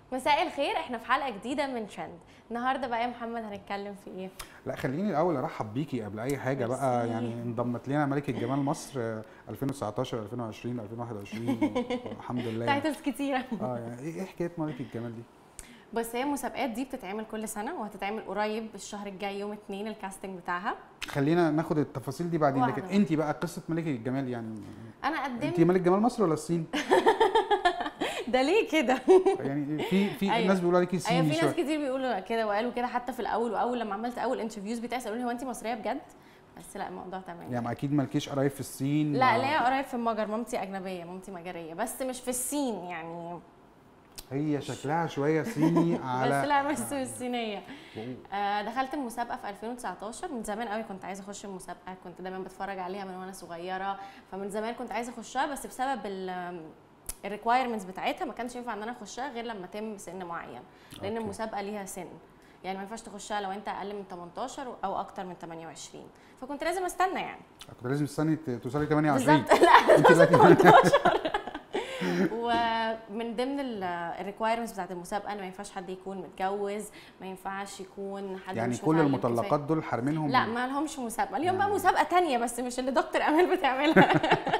مساء الخير، احنا في حلقة جديدة من ترند. النهارده بقى يا محمد هنتكلم في ايه؟ لا، خليني الاول ارحب بيكي قبل اي حاجه بقى. ميرسي. يعني انضمت لنا ملكه جمال مصر 2019 2020 2021 الحمد لله يعني. تايتلز كتيرة. يعني ايه حكايه ملكه الجمال دي؟ بس هي المسابقات دي بتتعمل كل سنة وهتتعمل قريب الشهر الجاي يوم 2 الكاستنج بتاعها. خلينا ناخد التفاصيل دي بعدين، لكن واحدة. انت بقى قصه ملكه الجمال يعني. انا انت قدمت. ملك جمال مصر ولا الصين؟ ده ليه كده؟ يعني في أيوة. الناس بيقولوا عليكي ايوه، صيني في شويه. ناس كتير بيقولوا كده وقالوا كده حتى في الاول، واول لما عملت اول انترفيوز بتاعي سالوني هو انت مصرية بجد؟ بس لا، الموضوع تمام. يعني اكيد مالكيش قرايب في الصين. لا لا، قريب في المجر، مامتي اجنبية، مامتي مجرية بس مش في الصين يعني. هي شكلها شويه صيني على بس لا، مش الصينيه. دخلت المسابقه في 2019. من زمان قوي كنت عايزه اخش المسابقه، كنت دايما بتفرج عليها من وانا صغيره، فمن زمان كنت عايزه اخشها، بس بسبب الريكوايرمنتس بتاعتها ما كانش ينفع ان انا اخشها غير لما تم سن معين، لان أوكي. المسابقه ليها سن. يعني ما ينفعش تخشها لو انت اقل من 18 او اكتر من 28، فكنت لازم استنى يعني. كنت لازم تستني توصلي 28. بالظبط. لا، انت دلوقتي 18. ومن ضمن الريكوايرمنتس بتاعت المسابقه ان ما ينفعش حد يكون متجوز، ما ينفعش يكون حد يعني مش كل متعلم المطلقات كفاية. دول حارمينهم؟ لا، ما لهمش مسابقه، اليوم بقى يعني مسابقه تانية بس مش اللي دكتور امال بتعملها.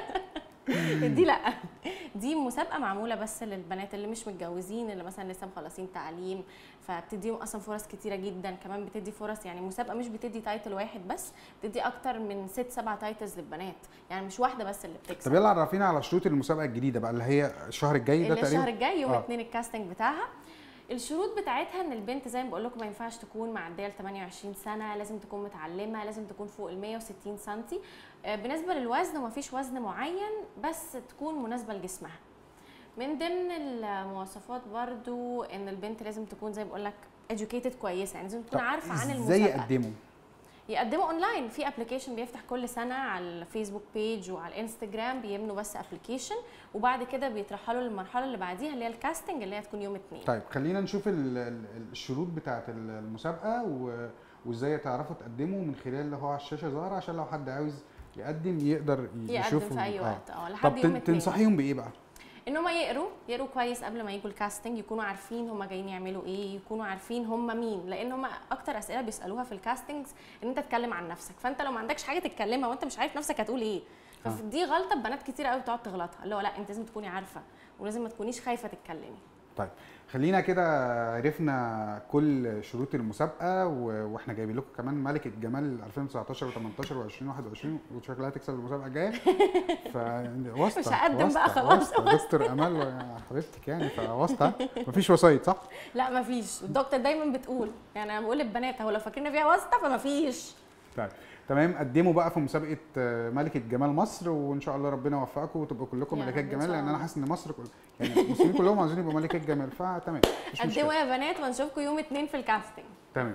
دي لا، دي مسابقه معموله بس للبنات اللي مش متجوزين، اللي مثلا لسه مخلصين تعليم، فبتديهم اصلا فرص كتيره جدا. كمان بتدي فرص، يعني مسابقه مش بتدي تايتل واحد بس، بتدي اكتر من 6 7 تايتلز للبنات، يعني مش واحده بس اللي بتكسب. طب يلا عرفينا على شروط المسابقه الجديده بقى، اللي هي الشهر الجاي ده اللي تقريبا. الشهر الجاي يوم 2 الكاستنج بتاعها. الشروط بتاعتها ان البنت زي ما بقول لكم ما ينفعش تكون معديه ل 28 سنه، لازم تكون متعلمه، لازم تكون فوق ال 160 سم. بالنسبه للوزن ما فيش وزن معين، بس تكون مناسبه لجسمها. من ضمن المواصفات برضو ان البنت لازم تكون زي ما بقول لك educated كويسه، يعني لازم تكون عارفه عن المسابقه. ازاي يقدموا؟ يقدموا اونلاين في ابلكيشن بيفتح كل سنه على الفيسبوك بيج وعلى الانستجرام، بيمنوا بس ابلكيشن، وبعد كده بيترحلوا للمرحله اللي بعديها اللي هي الكاستنج، اللي هي هتكون يوم 2. طيب خلينا نشوف الشروط بتاعه المسابقه وازاي تعرفوا تقدموا من خلال اللي هو على الشاشه ظاهر، عشان لو حد عاوز يقدم يقدر يشوفوا. يقدم في اي وقت طب لحد يوم 2. تنصحيهم بايه بقى؟ ان هم يقروا كويس قبل ما يجوا الكاستنج، يكونوا عارفين هم جايين يعملوا ايه، يكونوا عارفين هم مين، لان هم اكتر اسئله بيسالوها في الكاستنجز ان انت تتكلم عن نفسك، فانت لو ما عندكش حاجه تتكلمها وانت مش عارف نفسك هتقول ايه، فدي غلطه بنات كتير قوي بتقعد تغلطها، اللي هو لا، انت لازم تكوني عارفه ولازم ما تكونيش خايفه تتكلمي. طيب خلينا كده عرفنا كل شروط المسابقه واحنا جايبين لكم كمان ملكه جمال 2019 و18 و2021 وشكلها هتكسب المسابقه الجايه. فواسطه مش هقدم بقى خلاص. دكتور امال يا حبيبتك يعني، فواسطه مفيش وسايط صح؟ لا مفيش، الدكتور دايما بتقول، يعني انا بقول للبنات هو لو فاكرين فيها واسطه فمفيش. طيب تمام، قدموا بقى في مسابقه ملكه جمال مصر، وان شاء الله ربنا يوفقكم وتبقوا كلكم ملكات جمال، لان انا حاسس ان مصر يعني المصريين كلهم عايزين يبقوا ملكات جمال، فتمام. قدموا يا بنات ونشوفكم يوم 2 في الكاستنج. تمام.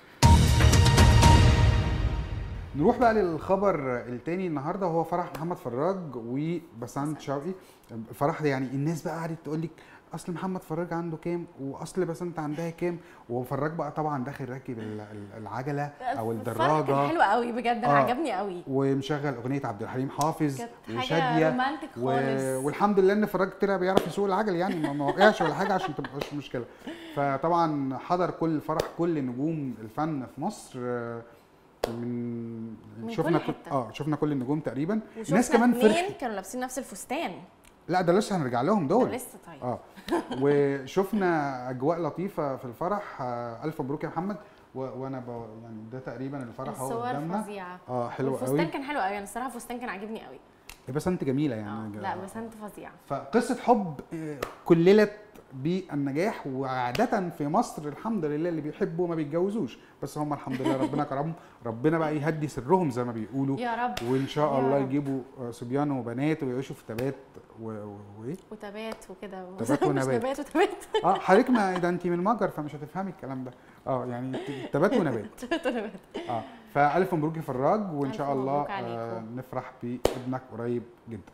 نروح بقى للخبر التاني النهارده، وهو فرح محمد فراج وبسنت شوقي. الفرح ده يعني الناس بقى قعدت تقول لك اصل محمد فراج عنده كام واصل بسنت عندها كام، وفراج بقى طبعا داخل راكب العجله او الدراجه. كان حلو قوي بجد، انا عجبني قوي، ومشغل اغنيه عبد الحليم حافظ وشاديه رومانتك خالص. والحمد لله ان فراج طلع بيعرف يسوق العجل، يعني ما وقعش ولا حاجه عشان تبقاش مشكله. فطبعا حضر كل فرح كل نجوم الفن في مصر، من شفنا كل النجوم تقريبا. الناس كمان فرحت، كانوا لابسين نفس الفستان. لا ده لسه هنرجع لهم دول، لسه. طيب وشفنا اجواء لطيفه في الفرح. الف مبروك يا محمد. وانا يعني ده تقريبا الفرح اهو قدامنا. الصور فظيعه. حلو قوي. الفستان كان حلو قوي، انا الصراحه الفستان كان عاجبني قوي. بس انت جميله يعني. لا بس انت فظيعه. فقصه حب كللت بالنجاح، وعاده في مصر الحمد لله اللي بيحبوا ما بيتجوزوش، بس هم الحمد لله ربنا كرمهم، ربنا بقى يهدي سرهم زي ما بيقولوا يا رب، وان شاء الله يجيبوا صبيان وبنات ويعيشوا في تبات وايه وتبات وكده. تبات ونبات. نبات وتبات. حضرتك ما ده انت من المجر فمش هتفهمي الكلام ده. يعني تبات ونبات. تبات ونبات. فالف مبروك يا فراج، وان شاء الله نفرح بابنك قريب جدا.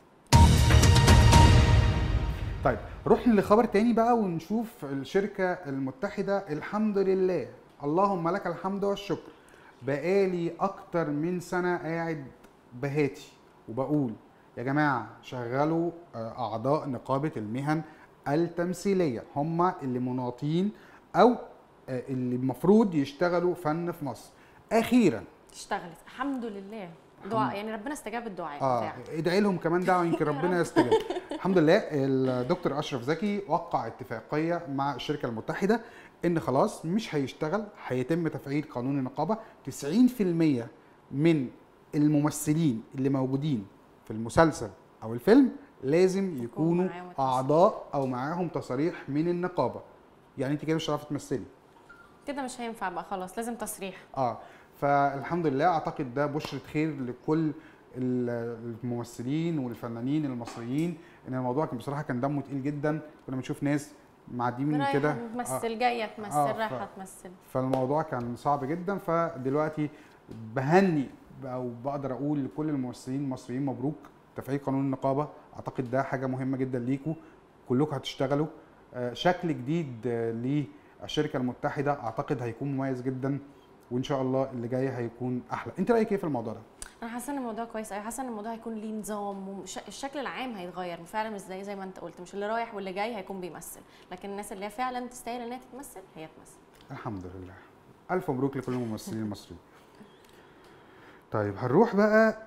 طيب رحنا لخبر تاني بقى، ونشوف الشركة المتحدة. الحمد لله، اللهم لك الحمد والشكر، بقالي اكتر من سنة قاعد بهاتي وبقول يا جماعة شغلوا اعضاء نقابة المهن التمثيليه، هم اللي مناطين او اللي المفروض يشتغلوا فن في مصر. اخيرا اشتغلت الحمد لله. دعاء يعني ربنا استجاب الدعاء بتاعك. ادعي لهم كمان دعوه يمكن ربنا يستجاب. الحمد لله الدكتور اشرف زكي وقع اتفاقيه مع الشركه المتحده ان خلاص مش هيشتغل، هيتم تفعيل قانون النقابه. 90% من الممثلين اللي موجودين في المسلسل او الفيلم لازم يكونوا اعضاء او معاهم تصاريح من النقابه. يعني انت كده مش هتعرفي تمثلي، كده مش هينفع بقى خلاص، لازم تصريح. فالحمد لله اعتقد ده بشرة خير لكل الممثلين والفنانين المصريين، ان الموضوع كان بصراحه كان دمه تقيل جدا. كنا بنشوف ناس معديين من كده تمثل جايه تمثل رايحه تمثل، فالموضوع كان صعب جدا. فدلوقتي بهني او بقدر اقول لكل الممثلين المصريين مبروك تفعيل قانون النقابه. اعتقد ده حاجه مهمه جدا ليكوا، كلكم هتشتغلوا شكل جديد للشركه المتحده. اعتقد هيكون مميز جدا، وان شاء الله اللي جاي هيكون احلى. انت رايك ايه في الموضوع ده؟ انا حاسه ان الموضوع كويس قوي، حاسه ان الموضوع هيكون ليه نظام والشكل العام هيتغير فعلا، مش زي ما انت قلت، مش اللي رايح واللي جاي هيكون بيمثل، لكن الناس اللي فعلا تستاهل انها تتمثل هي تمثل. الحمد لله، الف مبروك لكل الممثلين المصريين. طيب هنروح بقى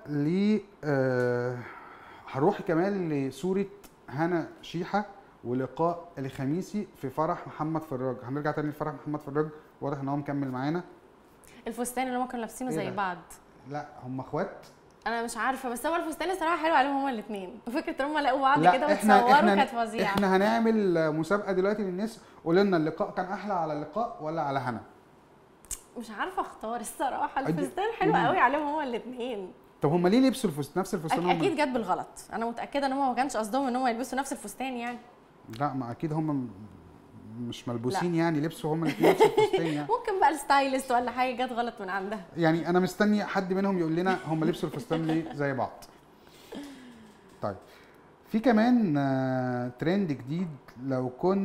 هنروح كمان لصوره هنا شيحه ولقاء الخميسي في فرح محمد فراج. هنرجع تاني لفرح محمد فراج، واضح ان هو مكمل معانا. الفستان اللي هم كانوا لابسينه زي بعض. لا هم اخوات، انا مش عارفه، بس هو الفستان الصراحه حلو عليهم هما الاثنين، وفكره ان هم لقوا بعض كده وتصوروا كانت فظيعه. احنا هنعمل مسابقه دلوقتي للناس، قولوا لنا اللقاء كان احلى على اللقاء ولا على هنا؟ مش عارفه اختار الصراحه، الفستان حلو قوي عليهم هما الاثنين. طب هم ليه لبسوا نفس الفستان؟ اكيد جت بالغلط، انا متاكده ان هم ما كانش قصدهم ان هم يلبسوا نفس الفستان يعني. لا ما اكيد هم مش ملبوسين، يعني لبسوا هم الاثنين نفس الفستان يعني. ممكن بقى الستايلست ولا حاجه جت غلط من عندها. يعني انا مستني حد منهم يقول لنا هم لبسوا الفستان ليه زي بعض. طيب في كمان ترند جديد، لو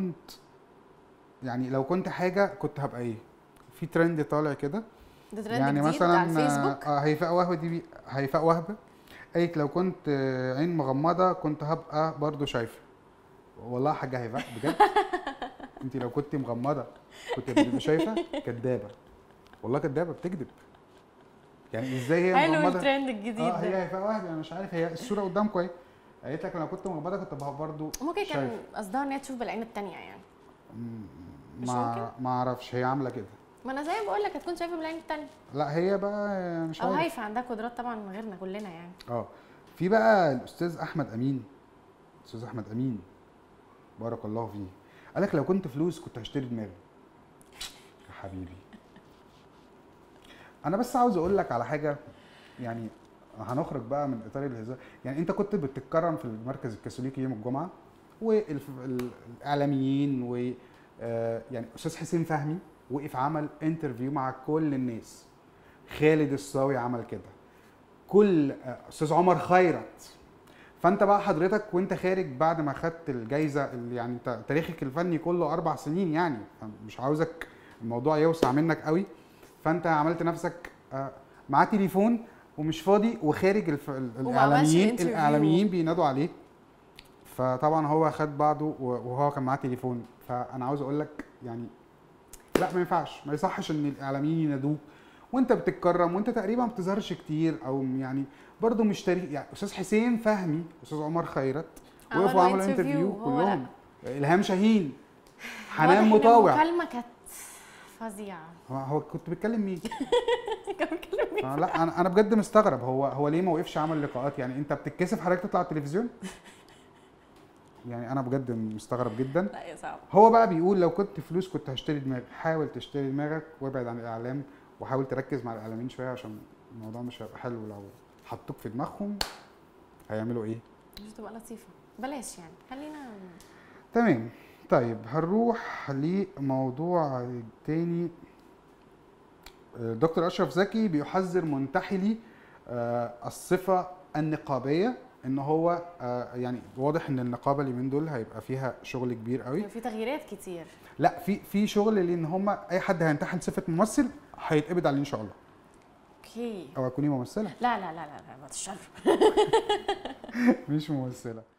كنت حاجه كنت هبقى ايه؟ في ترند طالع كده، ده ترند يعني جديد مثلا على الفيسبوك. هيفاء وهبه قالت لو كنت عين مغمضه كنت هبقى برضو شايفه. والله يا حاجه هيفاء بجد انت لو كنت مغمضه كنت بتبقي شايفه؟ كدابه والله، كدابه بتكذب. يعني ازاي هي مغمضه؟ حلو الترند الجديد ده. هي هيفاء وهبه، انا مش عارف، هي الصوره قدامكم اهي، قالت لك لو كنت مغمضه كنت برضو ممكن كان قصدها ان هي تشوف بالعين الثانيه يعني. ما اعرفش هي عامله كده. ما انا زي ما بقول لك هتكون شايفه بالعين الثانيه. لا هي بقى مش عارف، او هيفا عندها قدرات طبعا غيرنا كلنا يعني. في بقى الاستاذ احمد امين. الاستاذ احمد امين بارك الله فيه، قال لك لو كنت فلوس كنت هشتري دماغي. يا حبيبي انا بس عاوز اقول لك على حاجه، يعني هنخرج بقى من اطار الهزار. يعني انت كنت بتتكرم في المركز الكاثوليكي يوم الجمعه، والاعلاميين و يعني استاذ حسين فهمي وقف عمل انترفيو مع كل الناس، خالد الصاوي عمل كده، كل استاذ عمر خيرت. فانت بقى حضرتك وانت خارج بعد ما خدت الجايزه اللي يعني انت تاريخك الفني كله 4 سنين، يعني مش عاوزك الموضوع يوسع منك قوي، فانت عملت نفسك معاه تليفون ومش فاضي وخارج الاعلاميين بينادوا عليه. فطبعا هو خد بعضه وهو كان معاه تليفون. فانا عاوز اقول لك يعني لا ما ينفعش، ما يصحش ان الاعلاميين ينادوك وانت بتتكرم وانت تقريبا ما بتظهرش كتير، او يعني برضه مش تاريخ. يعني استاذ حسين فهمي، استاذ عمر خيرت وقفوا عملوا انترفيو كلهم، الهام شاهين، حنان مطاوع. المكالمه كانت فظيعه. هو كنت بتكلم مين؟ كان بيتكلم مين؟ لا انا بجد مستغرب، هو ليه ما وقفش عمل لقاءات؟ يعني انت بتتكسف حضرتك تطلع على التلفزيون؟ يعني انا بجد مستغرب جدا. لا يا صعب. هو بقى بيقول لو كنت فلوس كنت هشتري دماغك. حاول تشتري دماغك وابعد عن الاعلام، وحاول تركز مع الاعلاميين شويه، عشان الموضوع مش هيبقى حلو. لو حطوك في دماغهم هيعملوا ايه؟ مش هتبقى لطيفه، بلاش يعني، خلينا. تمام. طيب هنروح لموضوع تاني. دكتور اشرف زكي بيحذر منتحلي الصفه النقابيه، ان هو يعني واضح ان النقابه اليومين دول هيبقى فيها شغل كبير قوي، في تغييرات كتير. لا في شغل، لان هم اي حد هينتحل صفه ممثل هيتقبض عليه ان شاء الله. اوكي. او هتكوني ممثله؟ لا لا لا لا، بعد الشر. مش ممثله.